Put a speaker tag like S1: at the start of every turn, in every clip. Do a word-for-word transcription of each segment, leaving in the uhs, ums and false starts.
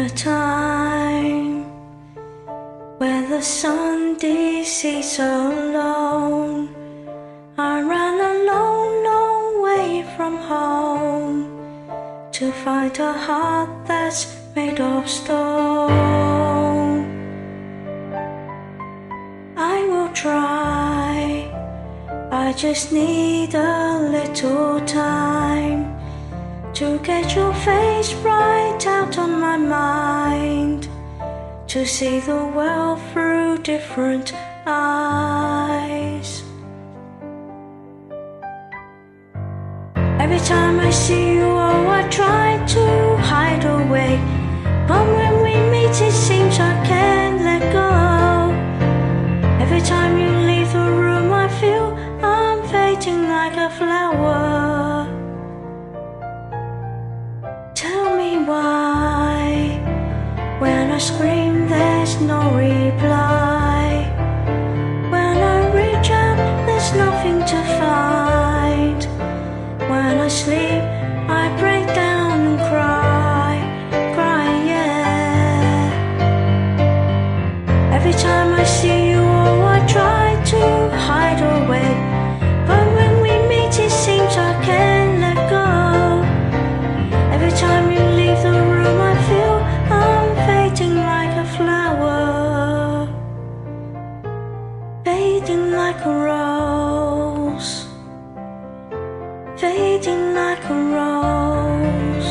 S1: a time where the sun deceased alone, I ran a long, long way from home to find a heart that's made of stone. I will try, I just need a little time to get your face right out of my mind, to see the world through different eyes. Every time I see you, oh, I try to hide away, but when we meet it seems I can't let go. Every time you leave the room I feel I'm fading like a flower. Tell me why, when I scream there's no reply, when I reach out there's nothing to find, when I sleep I break down and cry, cry, yeah. Every time I see you, oh, I try to hide away, but when we meet it seems I can't let go. Every time you leave the room I feel I'm fading like a flower, fading like a rose, fading like a rose,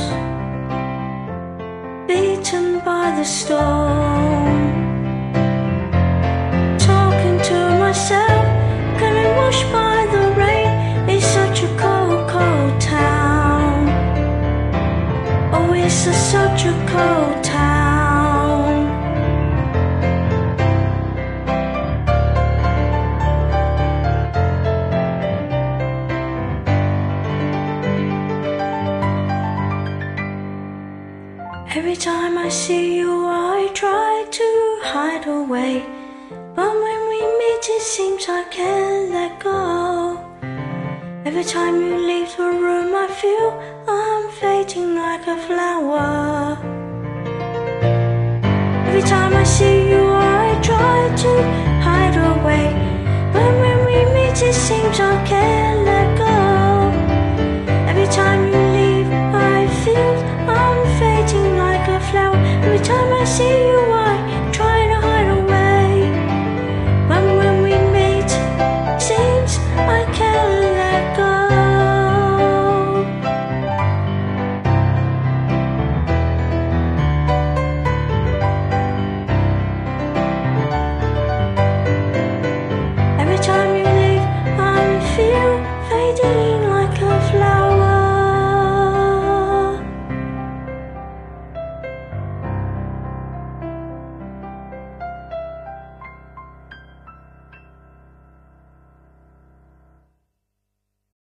S1: beaten by the storm, talking to myself, getting washed by the rain. It's such a cold, cold town. Oh, it's a, such a cold town. Every time I see you I try to hide away, but when we meet it seems I can't let go. Every time you leave the room I feel I'm fading like a flower. Every time I see you I try to hide away, but when we meet it seems I can't